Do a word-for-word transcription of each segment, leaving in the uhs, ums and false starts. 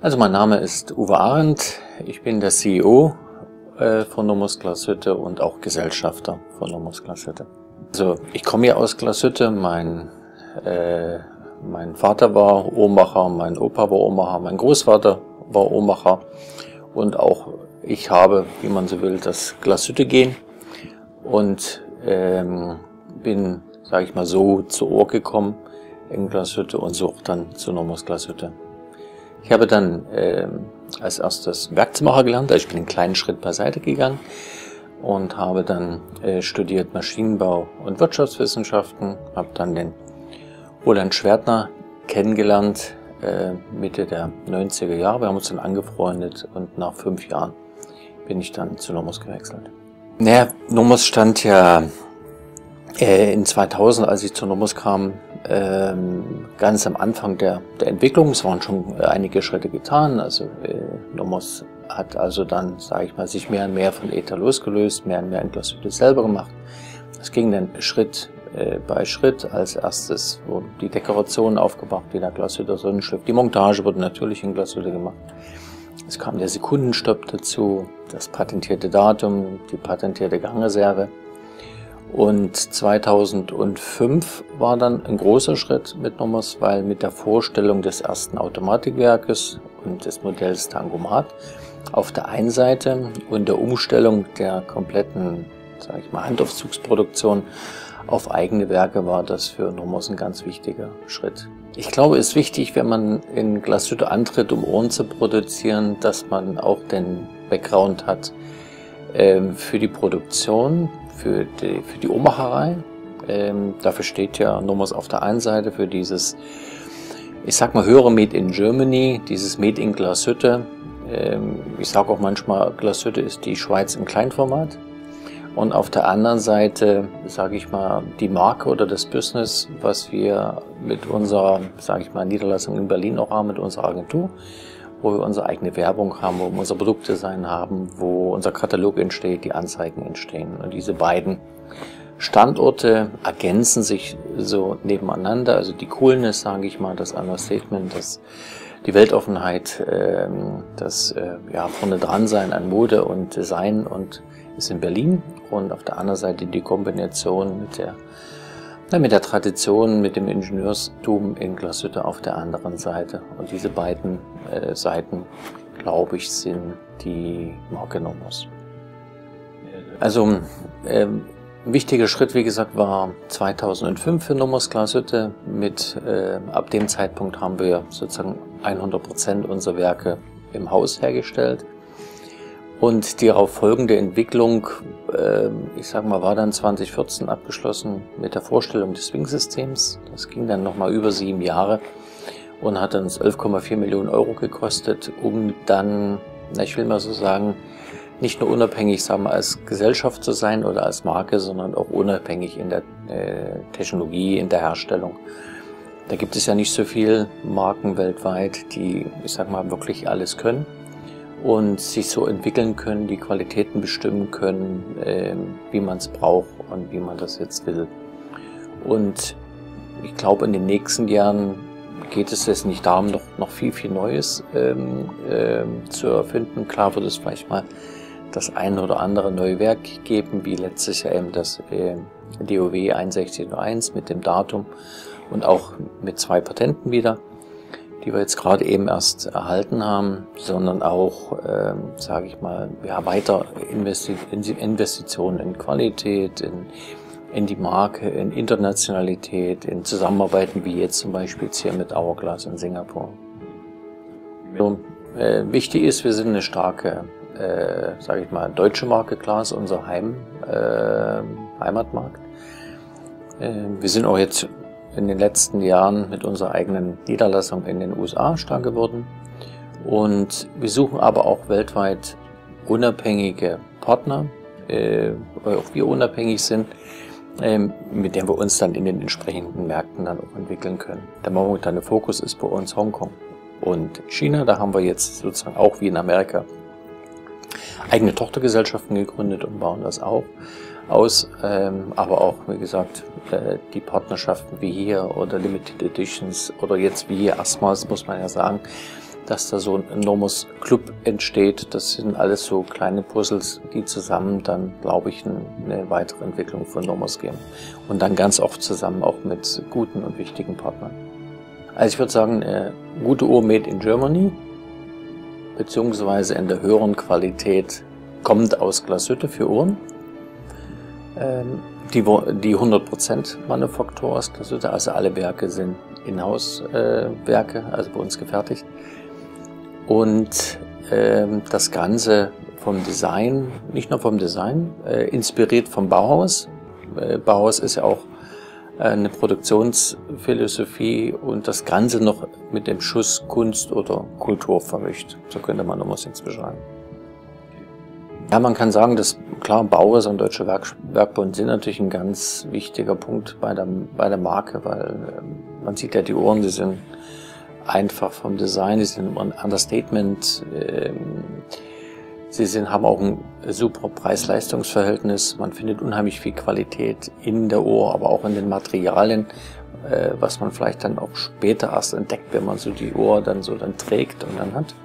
Also mein Name ist Uwe Arendt, ich bin der C E O äh, von Nomos Glashütte und auch Gesellschafter von Nomos Glashütte. Also ich komme ja aus Glashütte, mein, äh, mein Vater war Uhrmacher, mein Opa war Uhrmacher, mein Großvater war Uhrmacher und auch ich habe, wie man so will, das Glashütte-Gen und ähm, bin, sage ich mal so, zur Uhr gekommen in Glashütte und so auch dann zu Nomos Glashütte. Ich habe dann äh, als erstes Werkzeugmacher gelernt, also ich bin einen kleinen Schritt beiseite gegangen und habe dann äh, studiert Maschinenbau und Wirtschaftswissenschaften, habe dann den Roland Schwertner kennengelernt, äh, Mitte der neunziger Jahre. Wir haben uns dann angefreundet und nach fünf Jahren bin ich dann zu Nomos gewechselt. Naja, Nomos stand ja äh, in zweitausend, als ich zu Nomos kam, ähm, ganz am Anfang der, der Entwicklung. Es waren schon äh, einige Schritte getan. Also äh, Nomos hat also dann, sage ich mal, sich mehr und mehr von ETA losgelöst, mehr und mehr in Glashütte selber gemacht. Es ging dann Schritt äh, bei Schritt. Als erstes wurden die Dekorationen aufgebracht, wie der Glashütter Sonnenschliff. Die Montage wurde natürlich in Glashütte gemacht. Es kam der Sekundenstopp dazu, das patentierte Datum, die patentierte Gangreserve. Und zweitausendfünf war dann ein großer Schritt mit Nomos, weil mit der Vorstellung des ersten Automatikwerkes und des Modells Tangomat auf der einen Seite und der Umstellung der kompletten, sage ich mal, Handaufzugsproduktion auf eigene Werke war das für Nomos ein ganz wichtiger Schritt. Ich glaube, es ist wichtig, wenn man in Glashütte antritt, um Uhren zu produzieren, dass man auch den Background hat äh, für die Produktion, für die, für die Uhrmacherei. Ähm, dafür steht ja Nomos auf der einen Seite für dieses, ich sag mal, höhere Made in Germany, dieses Made in Glashütte. Ähm, ich sage auch manchmal, Glashütte ist die Schweiz im Kleinformat. Und auf der anderen Seite, sage ich mal, die Marke oder das Business, was wir mit unserer, sage ich mal, Niederlassung in Berlin auch haben, mit unserer Agentur, wo wir unsere eigene Werbung haben, wo wir unser Produktdesign haben, wo unser Katalog entsteht, die Anzeigen entstehen. Und diese beiden Standorte ergänzen sich so nebeneinander. Also die Coolness, sage ich mal, das Understatement, das, die Weltoffenheit, ähm, das äh, ja, vorne dran sein an Mode und Design und ist in Berlin. Und auf der anderen Seite die Kombination mit der Ja, mit der Tradition, mit dem Ingenieurstum in Glashütte auf der anderen Seite. Und diese beiden äh, Seiten, glaube ich, sind die Marke Nomos. Also äh, ein wichtiger Schritt, wie gesagt, war zweitausendfünf für Nomos Glashütte. Mit, äh, ab dem Zeitpunkt haben wir sozusagen hundert Prozent unserer Werke im Haus hergestellt. Und die darauf folgende Entwicklung, äh, ich sag mal, war dann zweitausendvierzehn abgeschlossen mit der Vorstellung des Swing-Systems. Das ging dann nochmal über sieben Jahre und hat uns elf Komma vier Millionen Euro gekostet, um dann, na, ich will mal so sagen, nicht nur unabhängig, sagen wir, als Gesellschaft zu sein oder als Marke, sondern auch unabhängig in der äh, Technologie, in der Herstellung. Da gibt es ja nicht so viele Marken weltweit, die, ich sag mal, wirklich alles können und sich so entwickeln können, die Qualitäten bestimmen können, äh, wie man es braucht und wie man das jetzt will. Und ich glaube, in den nächsten Jahren geht es jetzt nicht darum, noch, noch viel, viel Neues ähm, äh, zu erfinden. Klar wird es vielleicht mal das ein oder andere neue Werk geben, wie letztes Jahr eben das äh, D O W einundsechzig null eins mit dem Datum und auch mit zwei Patenten wieder, die wir jetzt gerade eben erst erhalten haben, sondern auch, ähm, sage ich mal, ja, weiter Investi Investitionen in Qualität, in, in die Marke, in Internationalität, in Zusammenarbeiten wie jetzt zum Beispiel jetzt hier mit Hourglass in Singapur. So, äh, wichtig ist, wir sind eine starke, äh, sage ich mal, deutsche Marke Glas, unser Heim, äh, Heimatmarkt. Äh, wir sind auch jetzt in den letzten Jahren mit unserer eigenen Niederlassung in den U S A stark geworden. Und wir suchen aber auch weltweit unabhängige Partner, äh, weil auch wir unabhängig sind, äh, mit denen wir uns dann in den entsprechenden Märkten dann auch entwickeln können. Der momentane Fokus ist bei uns Hongkong und China. Da haben wir jetzt sozusagen auch wie in Amerika eigene Tochtergesellschaften gegründet und bauen das auch aus, ähm, aber auch, wie gesagt, äh, die Partnerschaften wie hier oder Limited Editions oder jetzt wie hier erstmals, muss man ja sagen, dass da so ein Nomos Club entsteht. Das sind alles so kleine Puzzles, die zusammen dann, glaube ich, eine weitere Entwicklung von Nomos geben. Und dann ganz oft zusammen auch mit guten und wichtigen Partnern. Also ich würde sagen, eine gute Uhr made in Germany, beziehungsweise in der höheren Qualität, kommt aus Glashütte für Uhren. Ähm, die, die hundert Prozent Manufaktur aus Glashütte, also alle Werke sind Inhouse-Werke, äh, also bei uns gefertigt. Und ähm, das Ganze vom Design, nicht nur vom Design, äh, inspiriert vom Bauhaus. Äh, Bauhaus ist ja auch äh, eine Produktionsphilosophie und das Ganze noch mit dem Schuss Kunst oder Kultur vermischt. So könnte man Nomos jetzt beschreiben. Ja, man kann sagen, dass klar, Bauhaus und Deutscher Werk, Werkbund sind natürlich ein ganz wichtiger Punkt bei der, bei der Marke, weil ähm, man sieht ja die Uhren, die sind einfach vom Design, die sind ein Understatement, ähm, sie sind, haben auch ein super Preis-Leistungs-Verhältnis, man findet unheimlich viel Qualität in der Uhr, aber auch in den Materialien, äh, was man vielleicht dann auch später erst entdeckt, wenn man so die Uhr dann so dann trägt und dann hat.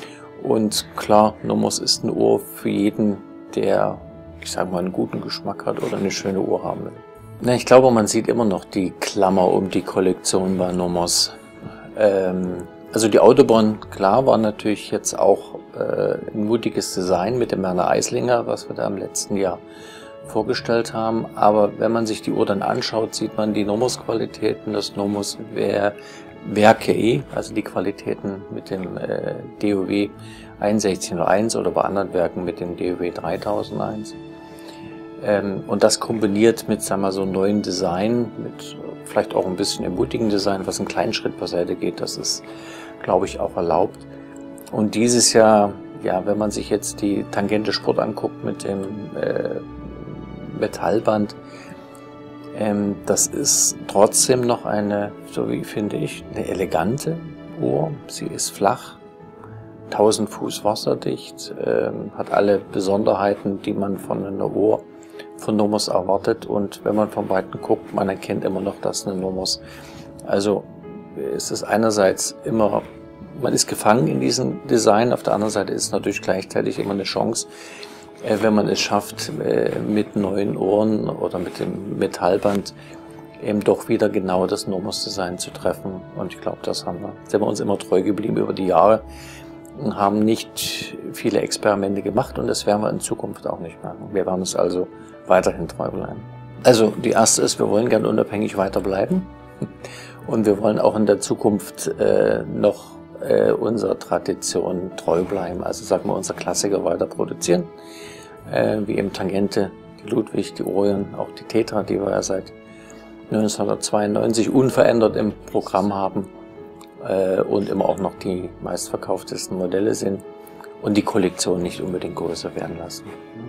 Und klar, Nomos ist eine Uhr für jeden, der, ich sage mal, einen guten Geschmack hat oder eine schöne Uhr haben will. Na, ich glaube, man sieht immer noch die Klammer um die Kollektion bei Nomos. Ähm, also die Autobahn, klar, war natürlich jetzt auch äh, ein mutiges Design mit dem Werner Eislinger, was wir da im letzten Jahr vorgestellt haben. Aber wenn man sich die Uhr dann anschaut, sieht man die Nomos-Qualitäten. Das Nomos wäre Werke, also die Qualitäten mit dem äh, D O W sechs eins null eins oder bei anderen Werken mit dem D O W dreitausendeins. Ähm, und das kombiniert mit, sagen wir, so einem neuen Design, mit vielleicht auch ein bisschen ermutigenden Design, was einen kleinen Schritt beiseite geht, das ist, glaube ich, auch erlaubt. Und dieses Jahr, ja, wenn man sich jetzt die Tangente Sport anguckt mit dem äh, Metallband, Ähm, das ist trotzdem noch eine, so wie finde ich, eine elegante Uhr. Sie ist flach, tausend Fuß wasserdicht, ähm, hat alle Besonderheiten, die man von einer Uhr von Nomos erwartet. Und wenn man von Weitem guckt, man erkennt immer noch, dass eine Nomos. Also es ist einerseits immer, man ist gefangen in diesem Design, auf der anderen Seite ist es natürlich gleichzeitig immer eine Chance, wenn man es schafft, mit neuen Uhren oder mit dem Metallband eben doch wieder genau das Nomos-Design zu treffen. Und ich glaube, das haben wir, sind wir uns immer treu geblieben über die Jahre und haben nicht viele Experimente gemacht und das werden wir in Zukunft auch nicht machen. Wir werden uns also weiterhin treu bleiben. Also die erste ist, wir wollen gern unabhängig weiter bleiben und wir wollen auch in der Zukunft äh, noch äh, unserer Tradition treu bleiben. Also sagen wir, unsere Klassiker weiter produzieren. Äh, wie eben Tangente, die Ludwig, die Orion, auch die Tetra, die wir ja seit neunzehnhundertzweiundneunzig unverändert im Programm haben äh, und immer auch noch die meistverkauftesten Modelle sind und die Kollektion nicht unbedingt größer werden lassen.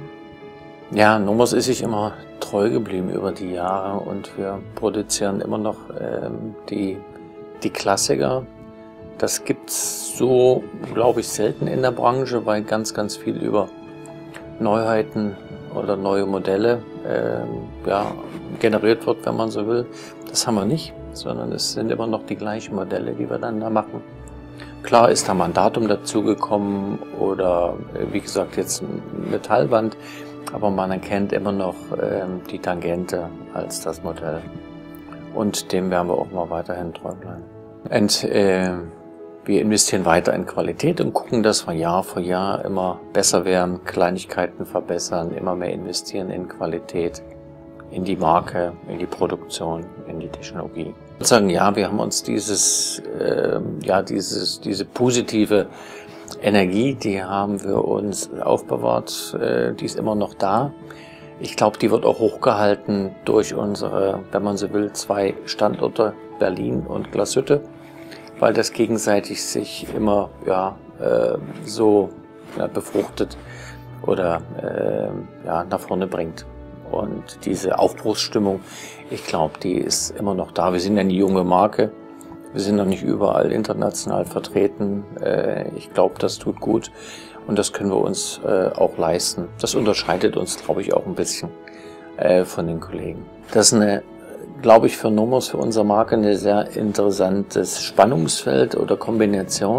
Ja, Nomos ist sich immer treu geblieben über die Jahre und wir produzieren immer noch ähm, die, die Klassiker. Das gibt's so, glaube ich, selten in der Branche, weil ganz, ganz viel über Neuheiten oder neue Modelle äh, ja, generiert wird, wenn man so will. Das haben wir nicht, sondern es sind immer noch die gleichen Modelle, die wir dann da machen. Klar ist da mal ein Datum dazugekommen oder äh, wie gesagt jetzt ein Metallband, aber man erkennt immer noch äh, die Tangente als das Modell. Und dem werden wir auch mal weiterhin treu bleiben. Und äh, wir investieren weiter in Qualität und gucken, dass wir Jahr für Jahr immer besser werden, Kleinigkeiten verbessern, immer mehr investieren in Qualität, in die Marke, in die Produktion, in die Technologie. Ich würde sagen, ja, wir haben uns dieses, äh, ja, dieses, diese positive Energie, die haben wir uns aufbewahrt, äh, die ist immer noch da. Ich glaube, die wird auch hochgehalten durch unsere, wenn man so will, zwei Standorte, Berlin und Glashütte, weil das gegenseitig sich immer ja, äh, so ja, befruchtet oder äh, ja, nach vorne bringt. Und diese Aufbruchsstimmung, ich glaube, die ist immer noch da. Wir sind eine junge Marke, wir sind noch nicht überall international vertreten. Äh, ich glaube, das tut gut und das können wir uns äh, auch leisten. Das unterscheidet uns, glaube ich, auch ein bisschen äh, von den Kollegen. Das ist eine, glaube ich, für Nomos, für unsere Marke, ein sehr interessantes Spannungsfeld oder Kombination.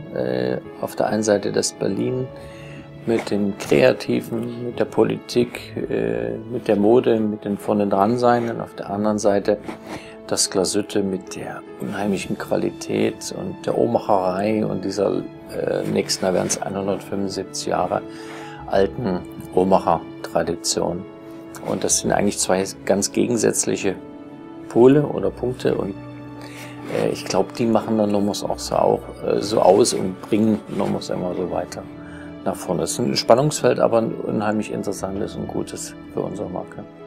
Äh, auf der einen Seite das Berlin mit dem Kreativen, mit der Politik, äh, mit der Mode, mit den vorne dran sein, und auf der anderen Seite das Glashütte mit der unheimlichen Qualität und der Uhrmacherei und dieser äh, nächsten Jahr werden es hundertfünfundsiebzig Jahre alten Uhrmacher-Tradition. Und das sind eigentlich zwei ganz gegensätzliche Pole oder Punkte, und äh, ich glaube, die machen dann Nomos auch so, auch, äh, so aus und bringen Nomos immer so weiter nach vorne. Es ist ein Spannungsfeld, aber ein unheimlich interessantes und gutes für unsere Marke.